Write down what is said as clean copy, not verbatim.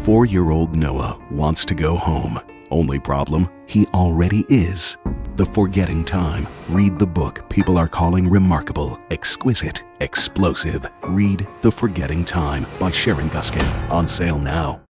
4-year-old Noah wants to go home. Only problem, he already is. The Forgetting Time. Read the book people are calling remarkable, exquisite, explosive. Read The Forgetting Time by Sharon Guskin. On sale now.